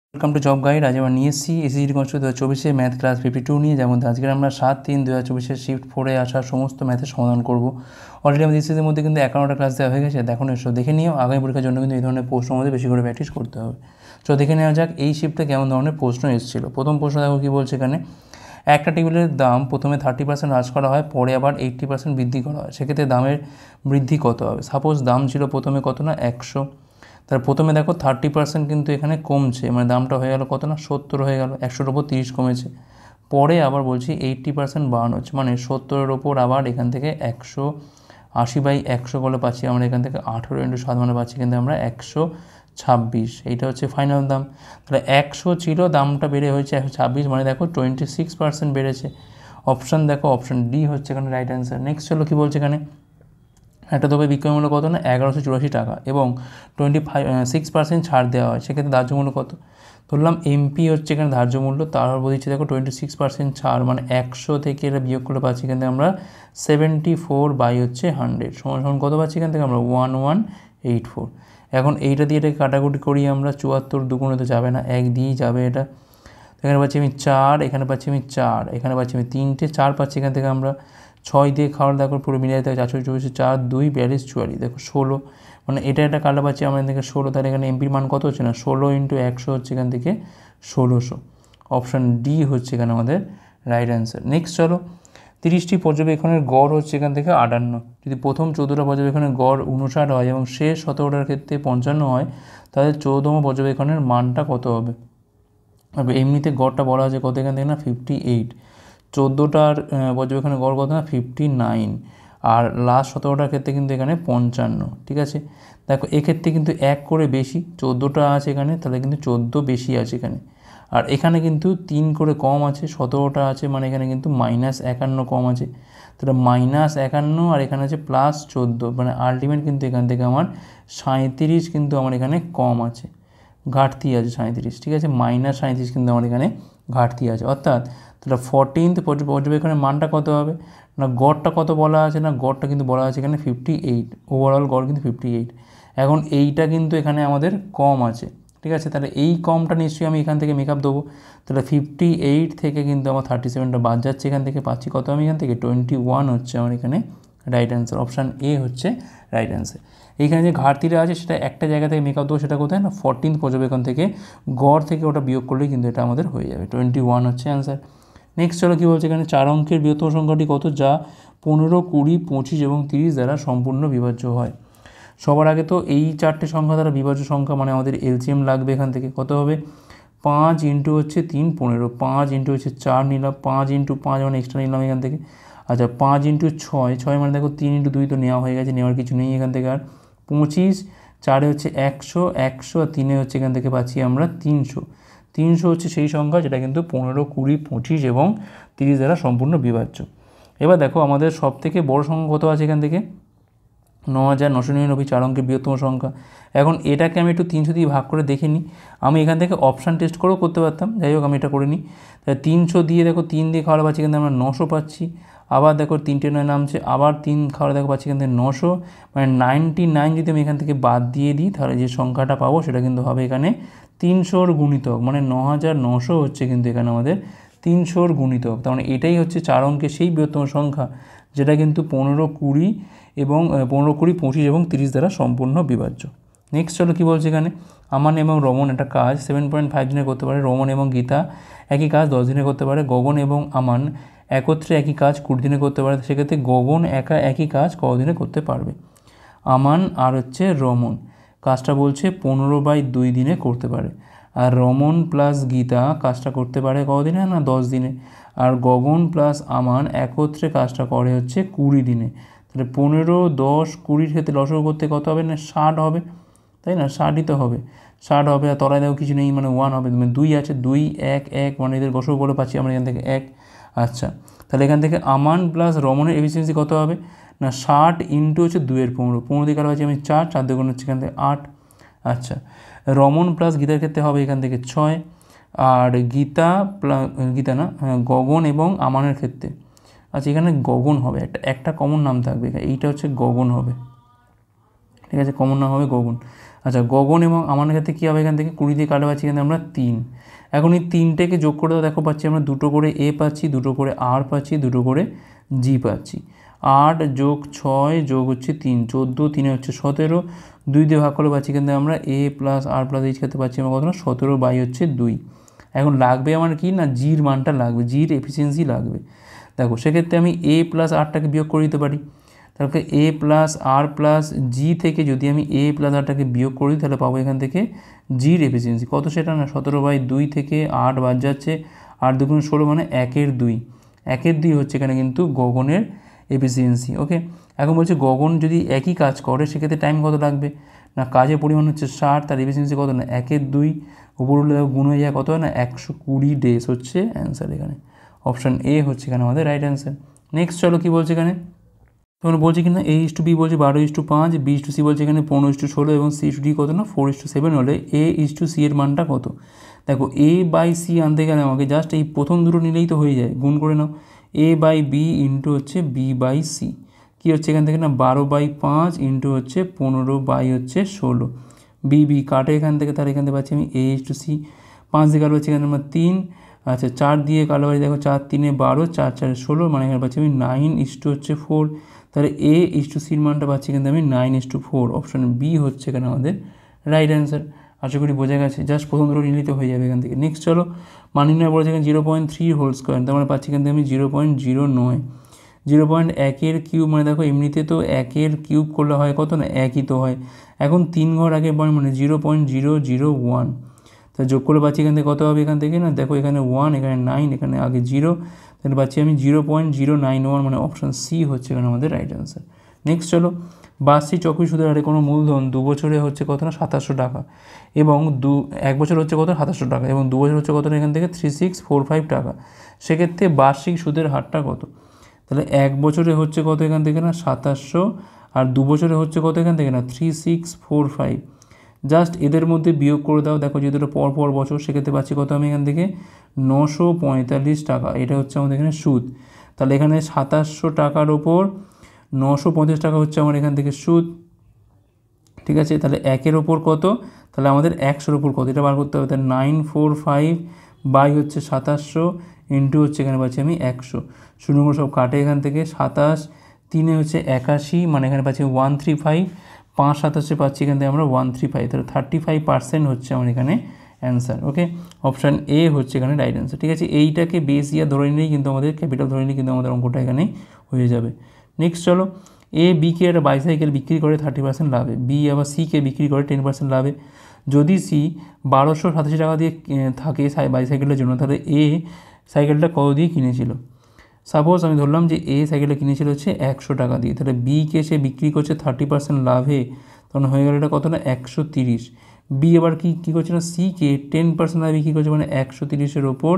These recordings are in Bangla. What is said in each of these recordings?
Welcome to job guide. আজ আমরা নিয়ে এসেছি এসএসসি কনস্টেবল 2024 ম্যাথ ক্লাস 52 নিয়ে, যেমন আজকের আমরা 7/3/2024 শিফট 4-এ আসা সমস্ত ম্যাথের সমাধান করব। অলরেডি আমাদের এসএসসির মধ্যে কিন্তু 51টা ক্লাস দেওয়া হয়ে গেছে। দেখুন এসো দেখে নিও, আগামী পরীক্ষার জন্য কিন্তু এই ধরনের প্রশ্নের মধ্যে বেশি করে প্র্যাকটিস করতে হবে। তো দেখে নেওয়া যাক এই শিফটে কেমন ধরনের প্রশ্ন এসেছিলো। প্রথম প্রশ্ন দেখো কী বলছে এখানে, একটা টেবিলের দাম প্রথমে 30% হ্রাস করা হয়, পরে আবার 80% বৃদ্ধি করা হয়, সেক্ষেত্রে দামের বৃদ্ধি কত হবে? সাপোজ দাম ছিল প্রথমে কত না 100, তার প্রথমে দেখো 30% কিন্তু এখানে কমছে, মানে দামটা হয়ে গেল কত না 70 হয়ে গেল, 100-এর ওপর 30 কমেছে। পরে আবার বলছি 80% বাড়ানো হচ্ছে, মানে 70-এর ওপর আবার এখান থেকে 180/100 করলে পাচ্ছি আমরা এখান থেকে 18 × 7 মানে পাচ্ছি কিন্তু আমরা 126। এইটা হচ্ছে ফাইনাল দাম। তাহলে 100 ছিল, দামটা বেড়ে হয়েছে 126, মানে দেখো 26% বেড়েছে। অপশান দেখো, অপশান ডি হচ্ছে এখানে রাইট অ্যান্সার। নেক্সট চলো কী বলছে এখানে, একটা দ্রব্যের বিক্রয় মূল্য কত না 1184 টাকা এবং 6% ছাড় দেওয়া হয়, সেক্ষেত্রে ধার্য মূল্য কত? ধরলাম এমপি হচ্ছে এখানে ধার্য মূল্য, তারপর বলছি দেখো 26% ছাড়, মানে 100 থেকে এটা বিয়োগ করে পাচ্ছি এখান থেকে আমরা 74/100 সমান কত পাচ্ছি এখান থেকে আমরা 1184। এখন এইটা দিয়ে এটাকে কাটাকুটি করি আমরা, 74 দুগুণে তো যাবে না, 1 দিয়েই যাবে এটা। এখানে পাচ্ছি আমি 4, এখানে পাচ্ছি আমি 4, এখানে পাচ্ছি আমি 3টে 4 পাচ্ছি এখান থেকে আমরা 6 দিয়ে খাওয়ার দেখো পুরো মিলিয়ে যেতে 424, 4 2 42 44 দেখো 16, মানে এটা কাটা পাচ্ছি আমরা এখান থেকে 16। তাহলে এখানে এমপির মান কত হচ্ছে না 16 × 100 হচ্ছে এখান থেকে 1600। অপশান ডি হচ্ছে এখানে আমাদের রাইট অ্যান্সার। নেক্সট চলো, 30টি পর্যবেক্ষণের গড় হচ্ছে এখান থেকে 58, যদি প্রথম 14টা পর্যবেক্ষণের গড় 59 হয় এবং শেষ 17টার ক্ষেত্রে 55 হয়, তাহলে 14তম পর্যবেক্ষণের মানটা কত হবে? এমনিতে গড়টা বলা আছে কত এখান থেকে না 58, 14টার পর্যবেক্ষণের গড় কত না 59, আর লাস্ট 17টার ক্ষেত্রে কিন্তু এখানে 55। ঠিক আছে, দেখো এক্ষেত্রে কিন্তু 1 করে বেশি, 14টা আছে এখানে, তাহলে কিন্তু 14 বেশি আছে এখানে, আর এখানে কিন্তু 3 করে কম আছে, 17টা আছে, মানে এখানে কিন্তু -51 কম আছে। তাহলে -51 আর এখানে আছে +14, মানে আলটিমেট কিন্তু এখান থেকে আমার 37 কিন্তু আমার এখানে কম আছে, ঘাটতি আছে 37। ঠিক আছে, -37 কিন্তু আমার এখানে ঘাটতি আছে, অর্থাৎ তাহলে 14th পর্যবেক্ষণের মানটা কত হবে না, গড়টা কত বলা আছে না, গড়টা কিন্তু বলা আছে এখানে 58, ওভারঅল গড় কিন্তু 58। এখন এইটা কিন্তু এখানে আমাদের কম আছে। ঠিক আছে, তাহলে এই কমটা নিশ্চয়ই আমি এখান থেকে মেকআপ দেবো, তাহলে 58 থেকে কিন্তু আমার 37টা বাদ যাচ্ছে, এখান থেকে পাচ্ছি কত আমি এখান থেকে 21 হচ্ছে আমার এখানে রাইট অ্যান্সার। অপশান এ হচ্ছে রাইট অ্যান্সার। এইখানে যে ঘাটতিটা আছে সেটা একটা জায়গা থেকে মেকআপ দেবো, সেটা কোথায় না 14th পর্যবেক্ষণ থেকে গড় থেকে ওটা বিয়োগ করলেই কিন্তু এটা আমাদের হয়ে যাবে, 21 হচ্ছে অ্যান্সার। নেক্সট চলো কী বলছে এখানে, 4 অঙ্কের বৃহত্তম সংখ্যাটি কত যা 15, 20, 25 এবং 30 দ্বারা সম্পূর্ণ বিভাজ্য হয়? সবার আগে তো এই 4টে সংখ্যা দ্বারা বিভাজ্য সংখ্যা, মানে আমাদের এলসিএম লাগবে। এখান থেকে কত হবে 5 × হচ্ছে 3 15, 5 × হচ্ছে 4 নিলাম, 5 × 5 মানে এক্সট্রা নিলাম এখান থেকে। আচ্ছা 5 × 6, 6 মানে দেখো 3 × 2 তো নেওয়া হয়ে গেছে, নেওয়ার কিছু নেই এখান থেকে। আর 25, 4 হচ্ছে 100, 100 আর 3 হচ্ছে এখান থেকে পাচ্ছি আমরা 300। 300 হচ্ছে সেই সংখ্যা যেটা কিন্তু 15, 20, 25 এবং 30 দ্বারা সম্পূর্ণ বিভাজ্য। এবার দেখো আমাদের সব থেকে বড় সংখ্যা কত আছে এখান থেকে 9999, 4 অঙ্কের বৃহত্তম সংখ্যা। এখন এটাকে আমি একটু 300 দিয়ে ভাগ করে দেখে নিই, আমি এখান থেকে অপশান টেস্ট করেও করতে পারতাম, যাই হোক আমি এটা করে নিই। তাহলে 300 দিয়ে দেখো 3 দিয়ে খাওয়ালে পাচ্ছি কিন্তু আমরা 900 পাচ্ছি, আবার দেখো 3টে 9 নামছে, আবার 3 খাওয়ালে দেখো পাচ্ছি কিন্তু 900, মানে 99 যদি আমি এখান থেকে বাদ দিয়ে দিই, তাহলে যে সংখ্যাটা পাবো সেটা কিন্তু হবে এখানে 300-র গুণিতক, মানে 9900 হচ্ছে কিন্তু এখানে আমাদের 300-র গুণিতক। তার মানে এটাই হচ্ছে 4 অঙ্কের সেই বৃহত্তম সংখ্যা যেটা কিন্তু 15, 20 এবং 15, 20, 25 এবং 30 দ্বারা সম্পূর্ণ বিভাজ্য। নেক্সট চলো কী বলছে এখানে, আমান এবং রমন একটা কাজ 7.5 দিনে করতে পারে, রমন এবং গীতা একই কাজ 10 দিনে করতে পারে, গগন এবং আমান একত্রে একই কাজ 20 দিনে করতে পারে, সেক্ষেত্রে গগন একা একই কাজ কতদিনে করতে পারবে? আমান আর হচ্ছে রমন কাজটা বলছে 15/2 দিনে করতে পারে, আর রমন প্লাস গীতা কাজটা করতে পারে কতদিনে না 10 দিনে, আর গগন প্লাস আমান একত্রে কাজটা করে হচ্ছে 20 দিনে। তাহলে 15, 10, 20-র ক্ষেত্রে লসগু করতে কত হবে না 60 হবে, তাই না, 60ই তো হবে, 60 হবে। আর তলায় দেখো কিছু নেই, মানে 1 হবে, মানে 2 আছে, 2 1 1, মানে এদের লসগু করে পাচ্ছি আমরা এখান থেকে 1। আচ্ছা তাহলে এখান থেকে আমান প্লাস রমনের এফিসিয়েন্সি কত হবে না 60 × হচ্ছে 2-এর 15, 15 দিয়ে কাটা পাচ্ছি আমি 4, 4 দিয়ে গুণ হচ্ছে এখান থেকে 8। আচ্ছা রমন প্লাস গীতার ক্ষেত্রে হবে এখান থেকে 6, আর গীতা না গগন এবং আমানের ক্ষেত্রে, আচ্ছা এখানে গগন হবে, একটা কমন নাম থাকবে, এইটা হচ্ছে গগন হবে। ঠিক আছে, কমন নাম হবে গগন। আচ্ছা, গগন এবং আমানের ক্ষেত্রে কী হবে, এখান থেকে 20 দিয়ে কাটা পাচ্ছি এখানে আমরা 3। এখন এই 3টেকে যোগ করে দাও, দেখো পাচ্ছি আমরা 2 করে এ পাচ্ছি, 2 করে আর পাচ্ছি, 2 করে জি পাচ্ছি। 8 যোগ 6 যোগ হচ্ছে 3, 14, 3 হচ্ছে 17, 2 দিয়ে ভাগ করলে পাচ্ছি কিন্তু আমরা এ প্লাস আর প্লাস এইচ ক্ষেত্রে পাচ্ছি আমরা কত না 17/2। এখন লাগবে আমার কি না জির মানটা লাগবে, জির এফিসিয়েন্সি লাগবে। দেখো সেক্ষেত্রে আমি এ প্লাস আরটাকে বিয়োগ করে দিতে পারি, তাহলে এ প্লাস আর প্লাস জি থেকে যদি আমি এ প্লাস আরটাকে বিয়োগ করি তাহলে পাবো এখান থেকে জির এফিসিয়েন্সি কত, সেটা না 17/2 থেকে 8 বাদ যাচ্ছে, 8 2 16 মানে 1/2। 1/2 হচ্ছে এখানে কিন্তু গগনের এফিসিয়েন্সি। ওকে, এখন বলছে গগন যদি একই কাজ করে সেক্ষেত্রে টাইম কত লাগবে না, কাজের পরিমাণ হচ্ছে 60, তার এফিসিয়েন্সি কত না 1/2, উপর উঠলে গুণ হয়ে যায় কত হয় না 120 ডেজ হচ্ছে অ্যান্সার এখানে। অপশান এ হচ্ছে এখানে আমাদের রাইট অ্যান্সার। নেক্সট চলো কী বলছে এখানে, তখন বলছে কিনা A/B বলছে 12:5, B/C বলছে এখানে 15:16 এবং C/D কত না 4:7 হলে A/C এর মানটা কত। দেখো A/C আনতে গেলে আমাকে জাস্ট এই প্রথম দুটো নিলেই তো হয়ে যায়, গুণ করে নাও A/B ইন্টু হচ্ছে B/C কী হচ্ছে এখান থেকে না 12/5 ইন্টু হচ্ছে 15/16, B কাটে এখান থেকে, তাহলে এখান থেকে পাচ্ছি আমি A/C, 5 দিয়ে কাটে পাচ্ছি এখানে আমরা 3, আচ্ছা 4 দিয়ে কালো পাচ্ছি দেখো 4 3 12, 4 4 16 মানে এখানে পাচ্ছি আমি 9:4, তাহলে A/Cর মানটা পাচ্ছি কিন্তু আমি 9:4। অপশান বি হচ্ছে এখানে আমাদের রাইট অ্যান্সার। আশা করি বোঝা গেছে, জাস্ট প্রথম দুটো নিলেই হয়ে যাবে এখান থেকে। নেক্সট চলো মান নির্ণয় বলেছে এখানে 0.3 হোল স্কোয়ার, তার মানে পাচ্ছি কিন্তু আমি 0.09। 0.1 কিউব মানে দেখো এমনিতে তো 1 কিউব করলে হয় কত না 1ই তো হয়, এখন 3 ঘর আগে মানে 0.001, তা যোগ করে পাচ্ছি এখান থেকে কত হবে এখান থেকে না দেখো এখানে 1, এখানে 9, এখানে আগে 0, তাহলে পাচ্ছি আমি 0.091 মানে অপশান সি হচ্ছে এখানে আমাদের রাইট অ্যান্সার। নেক্সট চলো বার্ষিক চক্রী সুদের হারে কোনো মূলধন 2 বছরে হচ্ছে কত না 2700 টাকা এবং 1 বছর হচ্ছে কত 2700 টাকা এবং 2 বছর হচ্ছে কত না এখান থেকে 3645 টাকা, সেক্ষেত্রে বার্ষিক সুদের হারটা কত। তাহলে 1 বছরে হচ্ছে কত এখান থেকে না 2700 আর 2 বছরে হচ্ছে কত এখান থেকে না 3645, জাস্ট এদের মধ্যে বিয়োগ করে দাও, দেখো যেহেতু এটা পর বছর সেক্ষেত্রে পাচ্ছি কত আমি এখান থেকে 945 টাকা, এটা হচ্ছে আমাদের এখানে সুদ। তাহলে এখানে 2700 টাকার ওপর 950 টাকা হচ্ছে আমার এখান থেকে সুদ, ঠিক আছে। তাহলে 1-এর ওপর কত, তাহলে আমাদের 100-এর ওপর কত এটা বার করতে হবে, তাহলে 945 বাই হচ্ছে 2700 ইন্টু হচ্ছে এখানে পাচ্ছি আমি 100, শূন্যগুলো সব কাটে এখান থেকে 27 3 হচ্ছে 81 মানে এখানে পাচ্ছি 135, 5 27 পাচ্ছি এখান থেকে আমরা 135, তাহলে 35% হচ্ছে আমার এখানে অ্যান্সার। ওকে, অপশান এ হচ্ছে এখানে রাইট অ্যান্সার। ঠিক আছে, এইটাকে বেস ইয়ার ধরে নিলেই কিন্তু আমাদের ক্যাপিটাল ধরে নিলেই কিন্তু আমাদের অঙ্কটা এখানে হয়ে যাবে। নেক্সট চলো বিকে একটা বাইসাইকেল বিক্রি করে 30% লাভে, বি আবার সিকে বিক্রি করে 10% লাভে। যদি সি 1287 টাকা দিয়ে থাকে বাইসাইকেলের জন্য, তাহলে এ সাইকেলটা কত দিয়ে কিনেছিল। সাপোজ আমি ধরলাম যে এ সাইকেলটা কিনেছিল হচ্ছে 100 টাকা দিয়ে, তাহলে বিকে সে বিক্রি করছে 30% লাভে, তখন হয়ে গেল এটা কত না 130। বি এবার কী করছে না সিকে 10% লাভে বিক্রি করছে, মানে 130-এর ওপর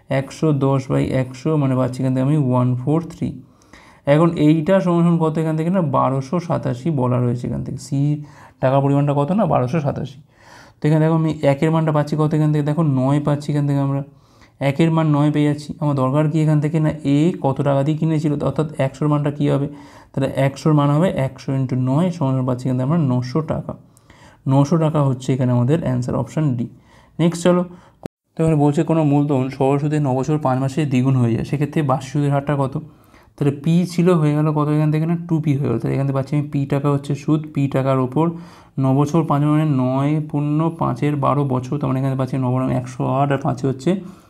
110/100 মানে পাচ্ছি এখান থেকে আমি 143। এখন এইটা সমান কত এখান থেকে না 1287 বলা রয়েছে এখান থেকে, সি টাকার পরিমাণটা কত না 1287। তো এখানে দেখো আমি 1-এর মানটা পাচ্ছি কত এখান থেকে দেখো 9 পাচ্ছি এখান থেকে, আমরা 1-এর মান 9 পেয়ে যাচ্ছি। আমার দরকার কি এখান থেকে না এ কত টাকা দিয়ে কিনেছিল, অর্থাৎ 100-র মানটা কী হবে, তাহলে 100-র মান হবে 100 × 9 সমান পাচ্ছি এখান থেকে আমরা 900 টাকা। 900 টাকা হচ্ছে এখানে আমাদের অ্যান্সার, অপশান ডি। নেক্সট চলো, তো এখানে বলছে কোনো মূলধন সরল সুদে 9 বছর 5 মাসে দ্বিগুণ হয়ে যায়, সেক্ষেত্রে বার্ষিক সুদের হারটা কত। তাহলে পি ছিল হয়ে গেল কত এখান থেকে না 2p হয়ে গেল, তাহলে এখান থেকে পাচ্ছি আমি পি টাকা হচ্ছে সুদ, পি টাকার ওপর 9 বছর 5 মানে 9 × 5 = 12 বছর, তার মানে এখানে পাচ্ছি 9 108 আর 5 হচ্ছে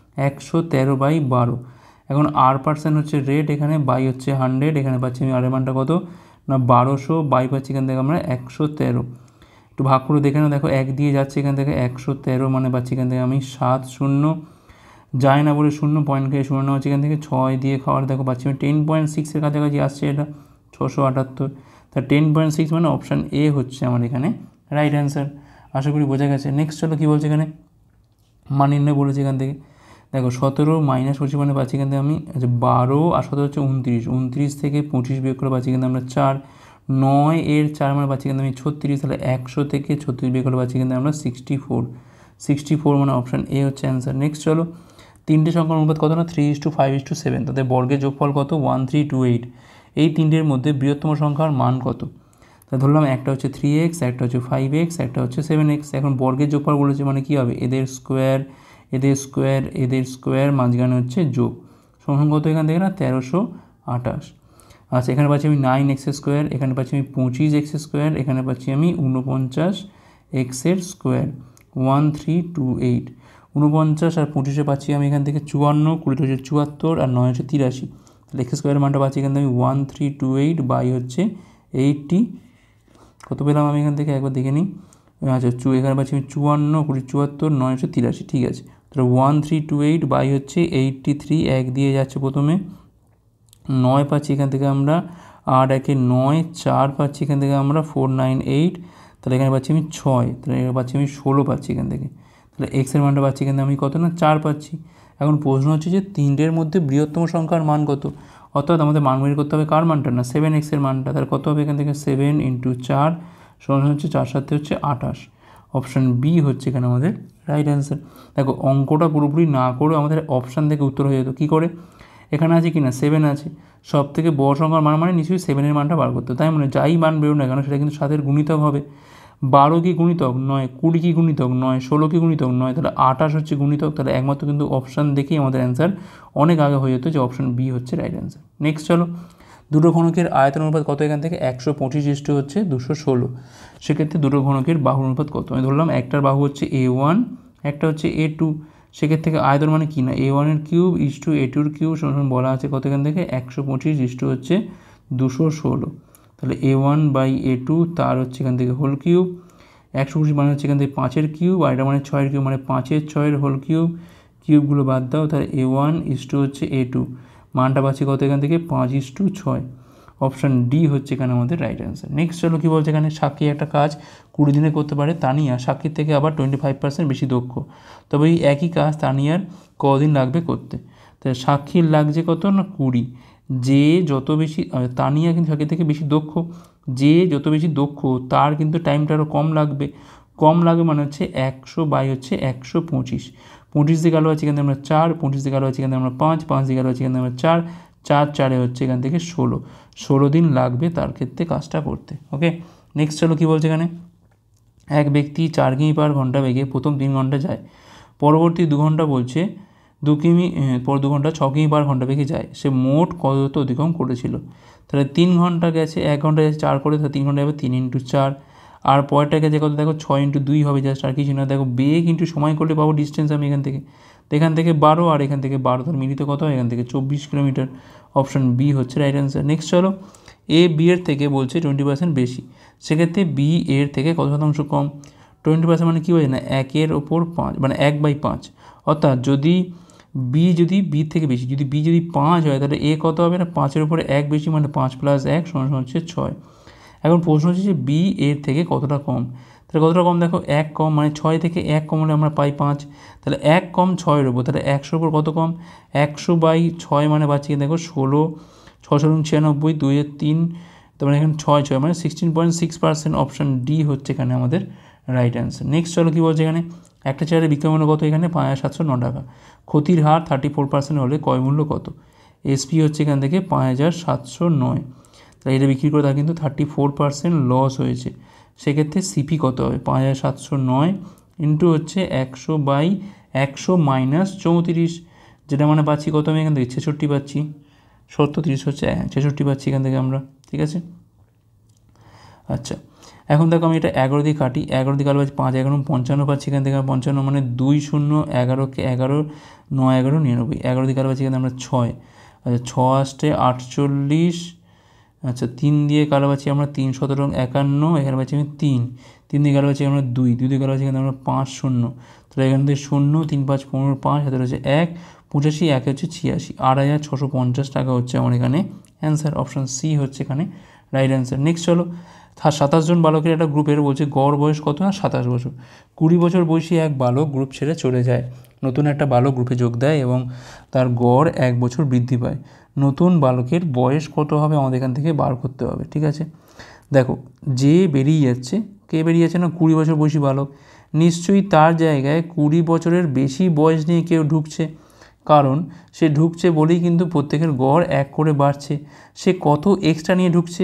113/12। এখন R% হচ্ছে রেট, এখানে বাই হচ্ছে 100, এখানে পাচ্ছি আমি আর এর মানটা কত না 1200 বাই পাচ্ছি এখান থেকে আমরা 113, একটু ভাগ করে দেখে নাও, দেখো 1 দিয়ে যাচ্ছে এখান থেকে 113 মানে পাচ্ছি এখান থেকে আমি 7 0 যায় না বলে 0 পয়েন্ট খেয়ে 0 নেওয়া হচ্ছে এখান থেকে 6 দিয়ে খাওয়ার দেখো পাচ্ছি আমি 10.6-এর কাছাকাছি আসছে, এটা 678, তা 10.6 মানে অপশান এ হচ্ছে আমার এখানে রাইট অ্যান্সার। আশা করি বোঝা গেছে। নেক্সট চলো কী বলছে এখানে মান নির্ণয় বলেছে এখান থেকে, দেখো 17 মাইনাস 25 মানে পাচ্ছি এখান থেকে আমি 12 আর 17 হচ্ছে 29, 29 থেকে 25 বিয়োগ করে পাচ্ছি কিন্তু আমরা 4, 9-এর 4 মানে পাচ্ছি কিন্তু আমি 36, তাহলে 100 থেকে 36 বিয়োগ করে পাচ্ছি কিন্তু আমরা 64 মানে অপশান এ হচ্ছে অ্যান্সার। নেক্সট চলো, তিনটে সংখ্যার অনুপাত কত না 3:5:7, তাদের বর্গের যোগফল কত 1328, এই তিনটের মধ্যে বৃহত্তম সংখ্যার মান কত। তা ধরলাম একটা হচ্ছে 3x, একটা হচ্ছে 5x, একটা হচ্ছে 7x। এখন বর্গের যোগফল বলেছে মানে কী হবে, এদের স্কোয়ার এদের স্কোয়ার এদের স্কোয়ার মাঝখানে হচ্ছে যোগ, সমান কত এখান থেকে না 1328। আচ্ছা এখানে পাচ্ছি আমি 9x স্কোয়ার, এখানে পাচ্ছি আমি 25x স্কোয়ার, এখানে পাচ্ছি আমি 49x এর স্কোয়ার 1328। 49 আর 25 পাচ্ছি আমি এখান থেকে 54, 20 হচ্ছে 74 আর 9 হচ্ছে 83। তাহলে এক্স স্কোয়ারের মানটা পাচ্ছি এখান থেকে 1328 বাই হচ্ছে 80। কত পেলাম আমি এখান থেকে একবার দেখে নিই। আচ্ছা এখানে পাচ্ছি আমি 54, 20 74, 9 হচ্ছে 83, ঠিক আছে। তাহলে 1328 বাই হচ্ছে 83, এক দিয়ে যাচ্ছে প্রথমে, 9 পাচ্ছি এখান থেকে আমরা, 8 একে 9, 4 পাচ্ছি এখান থেকে আমরা 498, তাহলে এখানে পাচ্ছি আমি 6, তাহলে এখানে পাচ্ছি আমি 16 পাচ্ছি এখান থেকে। তাহলে এক্সের মানটা পাচ্ছি এখান থেকে আমি কত না 4 পাচ্ছি। এখন প্রশ্ন হচ্ছে যে তিনটের মধ্যে বৃহত্তম সংখ্যার মান কত, অর্থাৎ আমাদের মান বের করতে হবে কার মানটা না 7x এর মানটা। তাহলে কত হবে এখান থেকে 7 × 4 সমান হচ্ছে 4 7 হচ্ছে 28। অপশান বি হচ্ছে এখানে আমাদের রাইট অ্যান্সার। দেখো অঙ্কটা পুরোপুরি না করে আমাদের অপশান থেকে উত্তর হয়ে যেত, কী করে, এখানে আছে কি না 7 আছে, সব থেকে বড় সংখ্যার মান মানে নিশ্চয়ই 7-এর মানটা বার করতে, তাই মানে যাই মান বেরো না কেন সেটা কিন্তু 7-এর গুণিতক হবে। 12 কি গুণিতক নয়, 20 কি গুণিতক নয়, 16 কি গুণিতক নয়, তাহলে 28 হচ্ছে গুণিতক। তাহলে একমাত্র কিন্তু অপশান দেখেই আমাদের অ্যান্সার অনেক আগে হয়ে যেত যে অপশান বি হচ্ছে রাইট অ্যান্সার। নেক্সট চলো, দুটো ঘনকের আয়তন অনুপাত কত এখান থেকে 125 হচ্ছে 216। সেক্ষেত্রে দুটো ঘনকের বাহুর অনুপাত কত, আমি ধরলাম একটার বাহু হচ্ছে A1, একটা হচ্ছে A2। সেক্ষেত্রে থেকে আয়তন মানে কি না A1 এর কিউব ইস্টু A2 এর কিউব সমান বলা আছে কত এখান থেকে 125 ইস্টু হচ্ছে 216। তাহলে A1 বাই A2 তার হচ্ছে এখান থেকে হোল কিউব, 125 মানে হচ্ছে এখান থেকে 5-এর কিউব, আর এটা মানে 6-এর কিউব মানে 5-এর 6-এর হোল কিউব, কিউবগুলো বাদ দাও, তাহলে A1 ইস্টু হচ্ছে A2 মানটা পাচ্ছি কত এখান থেকে 5:6। অপশান ডি হচ্ছে এখানে আমাদের রাইট অ্যান্সার। নেক্সট চলো কী বলছে এখানে, সাক্ষী একটা কাজ 20 দিনে করতে পারে, তানিয়া সাক্ষীর থেকে আবার 25% বেশি দক্ষ, তবে এই একই কাজ তানিয়ার কদিন লাগবে করতে। তাই সাক্ষীর লাগছে কত না 20, যে যত বেশি, তানিয়া কিন্তু সাক্ষীর থেকে বেশি দক্ষ, যে যত বেশি দক্ষ তার কিন্তু টাইমটা আরও কম লাগবে। কম লাগবে মানে হচ্ছে 100 বাই হচ্ছে 125। 25 দিকে আলো আছে এখান থেকে আমরা 4, 25 দিকে আলো আছে এখান থেকে আমরা 5, 5 দিকে আলো আছে এখান থেকে আমরা 4, 4 4-এ হচ্ছে এখান থেকে 16 দিন লাগবে তার ক্ষেত্রে কাজটা করতে। ওকে, নেক্সট চলো কী বলছে এখানে, এক ব্যক্তি 4 কিমি পার ঘন্টা বেগে প্রথম 3 ঘন্টা যায়, পরবর্তী 2 ঘন্টা বলছে 2 কিমি পর 2 ঘন্টা 6 কিমি পার ঘন্টা বেগে যায়, সে মোট কত দূরত্ব অতিক্রম করেছিল। তাহলে 3 ঘন্টা গেছে, 1 ঘন্টা গেছে 4 করে, তাহলে 3 ঘন্টা যাবে 3 × 4, আর পরেরটা গেছে কত দেখো 6 × 2 হবে, জাস্ট আর কিছু না। দেখো বেগ ইন্টু সময় করলে পাবো ডিস্টেন্স আমি এখান থেকে, তো এখান থেকে 12 আর এখান থেকে 12, তার মিলিত কত হয় এখান থেকে 24 কিলোমিটার। অপশান বি হচ্ছে রাইট অ্যান্সার। নেক্সট চলো, এ বি এর থেকে বলছে 20% বেশি, সেক্ষেত্রে বি এর থেকে কত শতাংশ কম। 20% মানে কী হয় না 1-এর ওপর 5 মানে 1/5, অর্থাৎ যদি বি থেকে বেশি, যদি বি যদি 5 হয় তাহলে এ কত হবে না 5-এর উপরে 1 বেশি মানে 5 + 1 সমান হচ্ছে 6। এখন প্রশ্ন হচ্ছে যে বি এর থেকে কতটা কম, তাহলে কতটা কম দেখো 1 কম, মানে 6 থেকে 1 কম হলে আমরা পাই 5, তাহলে 1 কম 6-এর উপর, তাহলে 100-এর উপর কত কম 100/6 মানে পাচ্ছি দেখো 16, 6 × 96, 2 3, তারপরে এখানে 6 মানে 16.6%। অপশান ডি হচ্ছে এখানে আমাদের রাইট অ্যান্সার। নেক্সট চলো কী বলছে এখানে, একটা চেয়ারের বিক্রয় মূল্য কত এখানে 5709 টাকা, ক্ষতির হার 34% হলে ক্রয় মূল্য কত। এসপি হচ্ছে এখান থেকে 5709, তাহলে এটা বিক্রি করে তার কিন্তু 34% লস হয়েছে, সেক্ষেত্রে সিপি কত হবে 5709 ইন্টু হচ্ছে 100/100 মাইনাস 34, যেটা মানে পাচ্ছি কত আমি এখান থেকে 66 পাচ্ছি, 70 হচ্ছে 66 পাচ্ছি এখান থেকে আমরা, ঠিক আছে। আচ্ছা এখন দেখো আমি এটা 11 দিয়ে কাটি, 11 দিয়ে কাটলে পাচ্ছি 5 11 55 পাচ্ছি এখান থেকে 55 মানে 2 0 11 কে 11 9 11 99, 11 দিয়ে কাটলে পাচ্ছি এখানে আমরা 6, আচ্ছা 6 আসছে 48, আচ্ছা 3 দিয়ে কালো পাচ্ছি আমরা 3 17 51, এখানে পাচ্ছি আমি 3 দিয়ে কালো পাচ্ছি আমরা 2 দিয়ে কালো পাচ্ছি এখানে আমরা 5 0, তাহলে এখান থেকে 0 3 5 15 5 হাতে রয়েছে 1 85, 1 হচ্ছে 86, 8650 টাকা হচ্ছে আমার এখানে অ্যান্সার। অপশান সি হচ্ছে এখানে রাইট অ্যান্সার। নেক্সট চলো, 27 জন বালকের একটা গ্রুপের বলছে গড় বয়স কত না 27 বছর, 20 বছর বয়সী এক বালক গ্রুপ ছেড়ে চলে যায়, নতুন একটা বালক গ্রুপে যোগ দেয় এবং তার গড় 1 বছর বৃদ্ধি পায়, নতুন বালকের বয়স কত হবে আমাদের এখান থেকে বার করতে হবে, ঠিক আছে। দেখো যে বেরিয়ে যাচ্ছে, কে বেরিয়ে যাচ্ছে না 20 বছর বয়সী বালক, নিশ্চয়ই তার জায়গায় 20 বছরের বেশি বয়স নিয়ে কেউ ঢুকছে, কারণ সে ঢুকছে বলেই কিন্তু প্রত্যেকের গড় 1 করে বাড়ছে। সে কত এক্সট্রা নিয়ে ঢুকছে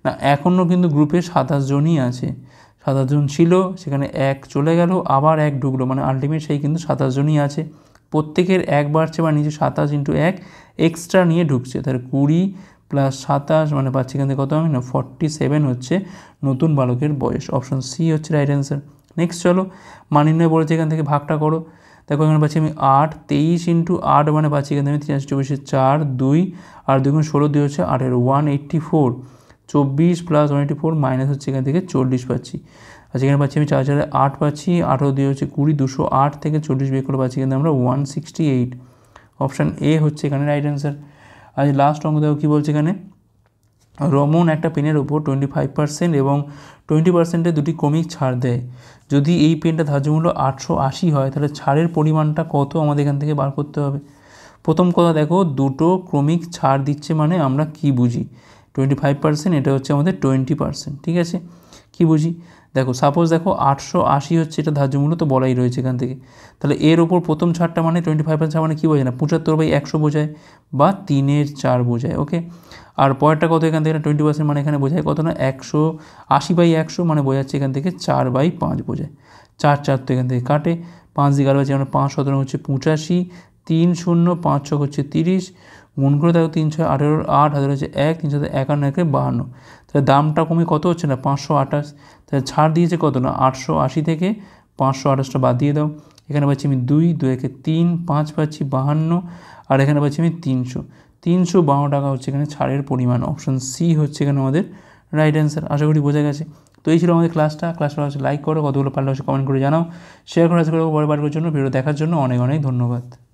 না, এখনও কিন্তু গ্রুপে 27 জনই আছে। 27 জন ছিল, সেখানে 1 চলে গেল, আবার 1 ঢুকলো, মানে আলটিমেট সেই কিন্তু 27 জনই আছে। প্রত্যেকের 1 বাড়ছে বা নিচে 27 × 1 এক্সট্রা নিয়ে ঢুকছে, তাহলে 20 + 27 মানে পাচ্ছি এখান থেকে কত আমি না 47 হচ্ছে নতুন বালকের বয়স। অপশন সি হচ্ছে রাইট অ্যান্সার। নেক্সট চলো, মান নির্ণয় বলেছে, এখান থেকে ভাগটা করো। দেখো এখানে পাচ্ছি আমি 8, 23 × 8 মানে পাচ্ছি এখান থেকে আমি 83 24 4 2 আর 2 × 16 2 হচ্ছে 18 184, 24 + 184 মাইনাস হচ্ছে এখান থেকে 40 পাচ্ছি। আচ্ছা এখানে পাচ্ছি আমি 4 4 8 পাচ্ছি, 18 2 হচ্ছে 20, 208 থেকে 40 বের করে পাচ্ছি কিন্তু আমরা 168। অপশান এ হচ্ছে এখানে রাইট অ্যান্সার। আজ লাস্ট অঙ্ক দেখো কী বলছে এখানে, রমন একটা পেনের ওপর 25% এবং 20% দুটি ক্রমিক ছাড় দেয়। যদি এই পেনটা ধার্য মূল্য 880 হয়, তাহলে ছাড়ের পরিমাণটা কত আমাদের এখান থেকে বার করতে হবে। প্রথম কথা দেখো, দুটো ক্রমিক ছাড় দিচ্ছে মানে আমরা কি বুঝি, 25%, এটা হচ্ছে আমাদের 20%, ঠিক আছে। কি বুঝি দেখো, সাপোজ দেখো 880 হচ্ছে এটা ধার্য মূল্য, তো বলাই রয়েছে এখান থেকে, তাহলে এর ওপর প্রথম ছাড়টা মানে 25% ছাড় মানে কী বোঝায় না, 75/100 বোঝায় বা 3/4 বোঝায়, ওকে। আর পরেরটা কত এখান থেকে 20% মানে এখানে বোঝায় কত না 180/100 মানে বোঝাচ্ছে এখান থেকে 4/5 বোঝায়। 4 4 তো এখান থেকে কাটে, 5 দিয়ে 11 আমরা 5 17 হচ্ছে 85, 3 0 5 6 হচ্ছে 30, গুণ করে দেখো 3 6 18 8 হাজার হচ্ছে 1, 3 7 51 1 52, তাহলে দামটা কমে কত হচ্ছে না 528, তাহলে ছাড় দিয়েছে কত না 880 থেকে 528টা বাদ দিয়ে দাও। এখানে পাচ্ছি আমি 2 2 1 3 5 পাচ্ছি 52, আর এখানে পাচ্ছি আমি 352 টাকা হচ্ছে এখানে ছাড়ের পরিমাণ। অপশন সি হচ্ছে এখানে আমাদের রাইট অ্যান্সার। আশা করি বোঝা গেছে। তো এই ছিল আমাদের ক্লাসটা হচ্ছে লাইক করো, কতগুলো পারলে হচ্ছে কমেন্ট করে জানাও, শেয়ার করে পরে বারবার জন্য ভিডিও দেখার জন্য অনেক অনেক ধন্যবাদ।